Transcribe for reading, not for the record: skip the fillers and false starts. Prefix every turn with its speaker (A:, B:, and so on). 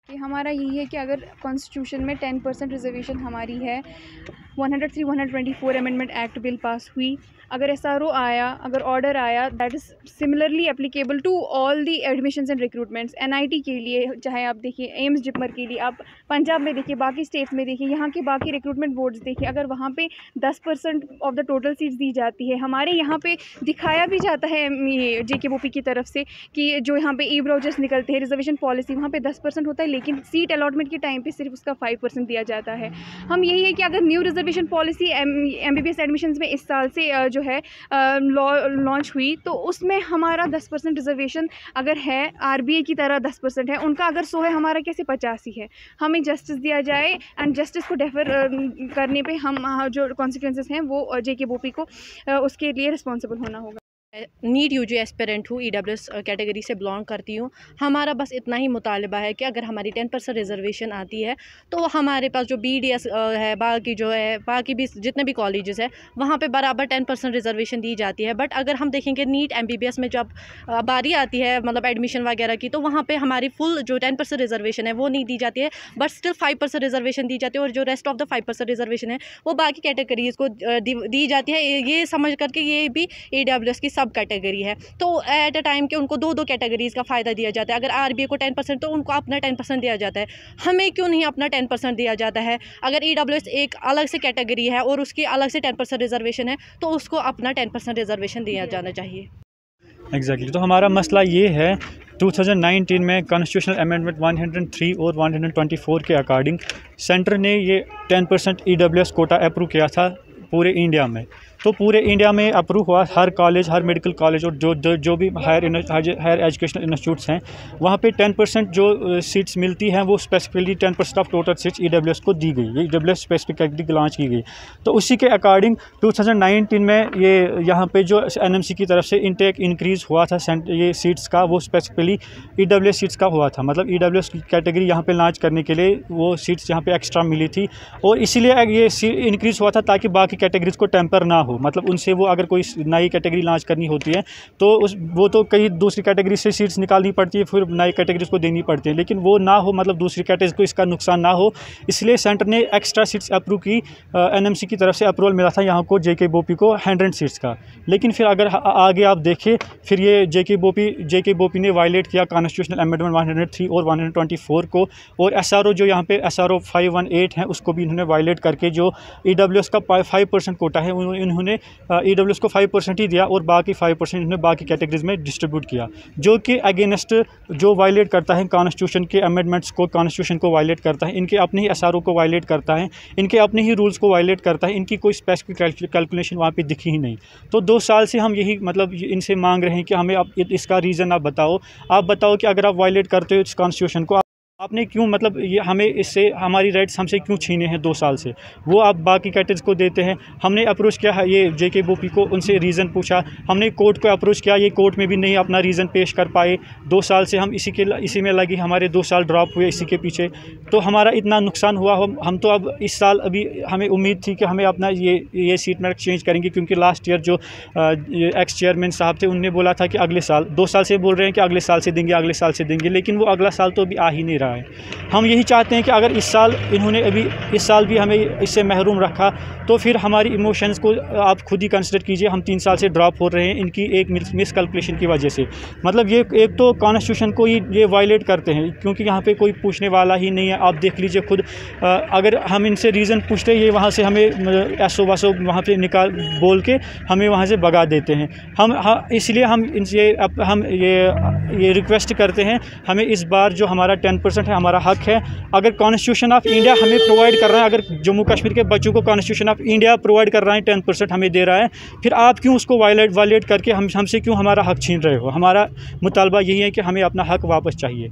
A: कि हमारा यही है कि अगर कॉन्स्टिट्यूशन में 10% रिजर्वेशन हमारी है, 103 124 अमेंडमेंट एक्ट बिल पास हुई, अगर एसआरओ आया, अगर ऑर्डर आया that is similarly applicable to all the admissions and recruitments, NIT के लिए, चाहे आप देखिए एम्स जिपमर के लिए, आप पंजाब में देखिए, बाकी स्टेट्स में देखिए, यहाँ के बाकी रिक्रूटमेंट बोर्ड्स देखिए, अगर वहाँ पे 10% ऑफ द टोटल सीट्स दी जाती है, हमारे यहाँ पे दिखाया भी जाता है ये JKBOP की तरफ से कि जो यहाँ पे ई ब्राउचर्स निकलते हैं, रिजर्वेशन पॉलिसी वहाँ पे 10% होता है, लेकिन सीट अलॉटमेंट के टाइम पे सिर्फ उसका 5% दिया जाता है। हम यही है कि अगर new reservation policy MBBS admissions में इस साल से जो है लॉन्च हुई, तो उसमें हमारा 10% रिजर्वेशन अगर है, RBA की तरह 10% है, उनका अगर 100 है, हमारा कैसे 85 है। हमें जस्टिस दिया जाए एंड जस्टिस को डेफर करने पे हम जो कॉन्सिक्वेंसेस हैं वो JKBOP को उसके लिए रिस्पॉन्सिबल होना होगा।
B: नीट यूजी एस्पिरेंट हूँ, EWS कैटेगरी से बिलोंग करती हूँ। हमारा बस इतना ही मुतालबा है कि अगर हमारी 10% रिजर्वेशन आती है तो हमारे पास जो BDS है, बाकी जो है, बाकी भी जितने भी कॉलेजेस है वहाँ पे बराबर 10% रिजर्वेशन दी जाती है। बट अगर हम देखेंगे नीट MBBS में जब बारी आती है मतलब एडमिशन वगैरह की, तो वहाँ पर हमारी फुल जो 10% रिजर्वेशन है वो नहीं दी जाती है, बट स्टिल 5% रिजर्वेशन दी जाती है, और जो रेस्ट ऑफ द 5% रिजर्वेशन है वो बाकी कैटेगरीज़ को दी जाती है, ये समझ करके ये भी EWS की सब कैटेगरी है। तो एट अ टाइम के उनको दो कैटेगरीज़ का फ़ायदा दिया जाता है। अगर RBA को 10% तो उनको अपना 10% दिया जाता है, हमें क्यों नहीं अपना 10% दिया जाता है? अगर EWS एक अलग से कैटेगरी है और उसकी अलग से 10% रिजर्वेशन है तो उसको अपना 10% रिजर्वेशन दिया जाना चाहिए।
C: एग्जैक्टली तो हमारा मसला ये है, 2019 में कॉन्स्टिट्यूशनल अमेंडमेंट 103 और 124 के अकॉर्डिंग सेंटर ने ये 10% EWS कोटा अप्रूव किया था पूरे इंडिया में। तो पूरे इंडिया में अप्रूव हुआ, हर कॉलेज, हर मेडिकल कॉलेज और जो भी हायर एजुकेशनल इंस्टीट्यूट्स हैं वहाँ पे 10% जो सीट्स मिलती हैं वो specifically 10% of total seats EWS को दी गई। ये EWS स्पेसिफिक कैटेगरी लॉन्च की गई। तो उसी के अकॉर्डिंग 2019 में ये यहाँ पे जो NMC की तरफ से इनटेक इंक्रीज़ हुआ था ये सीट्स का, वो स्पेसिफिकली EWS सीट्स का हुआ था। मतलब EWS की कैटेगरी यहाँ पे लॉन्च करने के लिए वो सीट्स यहाँ पे एक्स्ट्रा मिली थी, और इसीलिए ये इंक्रीज़ हुआ था ताकि बाकी कैटेगरीज़ को टेम्पर ना हो। मतलब उनसे वो अगर कोई नई कैटेगरी लॉन्च करनी होती है तो वो तो कई दूसरी कैटेगरी से सीट्स निकालनी पड़ती है, फिर नई कैटेगरीज को देनी पड़ती है, लेकिन वो ना हो, मतलब दूसरी कैटेगरी को इसका नुकसान ना हो, इसलिए सेंटर ने एक्स्ट्रा सीट्स अप्रूव की। NMC की तरफ से अप्रूवल मिला था यहाँ को JKBOP को 100 सीट्स का। लेकिन फिर अगर आगे आप देखें, फिर ये JKBOP ने वायलेट किया कॉन्स्टिट्यूशनल अमेंडमेंट 103 और 124 को, और SRO जो यहाँ पे SRO 518 है उसको भी इन्होंने वायलेट करके जो EWS का 5% कोटा है उन्होंने EWS को 5% ही दिया, और बाकी 5% इन्होंने बाकी कैटेगरीज में डिस्ट्रीब्यूट किया, जो कि अगेंस्ट जो वायलेट करता है कॉन्स्टिट्यूशन के अमेंडमेंट्स को, कॉन्स्टिट्यूशन को वायलेट करता है, इनके अपने ही SRO को वायलेट करता है, इनके अपने ही रूल्स को वायलेट करता है। इनकी कोई स्पेसिफिक कैलकुलेशन वहाँ पे दिखी ही नहीं। तो 2 साल से हम यही मतलब इनसे मांग रहे हैं कि हमें अब इसका रीज़न आप बताओ कि अगर आप वायलेट करते हो इस कॉन्स्टिट्यूशन को, आपने क्यों, मतलब ये हमें इससे हमारी राइट्स हमसे क्यों छीने हैं 2 साल से, वो आप बाकी कैटेगरीज को देते हैं। हमने अप्रोच किया है ये JKBOP को, उनसे रीज़न पूछा, हमने कोर्ट को अप्रोच किया, ये कोर्ट में भी नहीं अपना रीज़न पेश कर पाए। 2 साल से हम इसी में लगी, हमारे 2 साल ड्रॉप हुए इसी के पीछे, तो हमारा इतना नुकसान हुआ। हम तो अब इस साल अभी हमें उम्मीद थी कि हमें अपना ये सीट में चेंज करेंगे, क्योंकि लास्ट ईयर जो एक्स चेयरमैन साहब थे उनने बोला था कि अगले साल, 2 साल से बोल रहे हैं कि अगले साल से देंगे, अगले साल से देंगे, लेकिन वो अगला साल तो अभी आ ही नहीं रहा है। हम यही चाहते हैं कि अगर इस साल भी हमें इससे महरूम रखा, तो फिर हमारी इमोशंस को आप खुद ही कंसिडर कीजिए। हम 3 साल से ड्रॉप हो रहे हैं इनकी एक मिसकैलकुलेशन की वजह से। मतलब ये एक तो कॉन्स्टिट्यूशन को ये वायलेट करते हैं, क्योंकि यहाँ पे कोई पूछने वाला ही नहीं है। आप देख लीजिए खुद, अगर हम इनसे रीज़न पूछते ये वहाँ से हमें SO वासो वहाँ पे बोल के हमें वहाँ से भगा देते हैं। इसलिए हम इनसे ये रिक्वेस्ट करते हैं, हमें इस बार जो हमारा 10% है हमारा हक है। अगर कॉन्स्टिट्यूशन ऑफ इंडिया हमें प्रोवाइड कर रहा है, अगर जम्मू कश्मीर के बच्चों को कॉन्स्टिट्यूशन ऑफ इंडिया प्रोवाइड कर रहा है, 10% हमें दे रहा है, फिर आप क्यों उसको वायलेट करके हमसे क्यों हमारा हक छीन रहे हो? हमारा मुतालबा यही है कि हमें अपना हक वापस चाहिए।